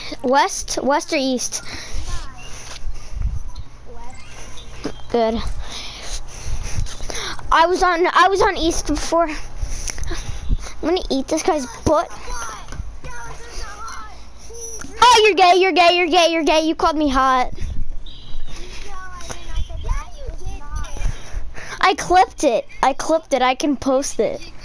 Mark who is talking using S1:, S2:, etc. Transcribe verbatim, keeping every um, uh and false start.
S1: West, west or east? Good. I was on I was on east before. I'm gonna eat this guy's butt. Oh, you're gay, you're gay, you're gay, you're gay. You called me hot. I clipped it. I clipped it. I can post it.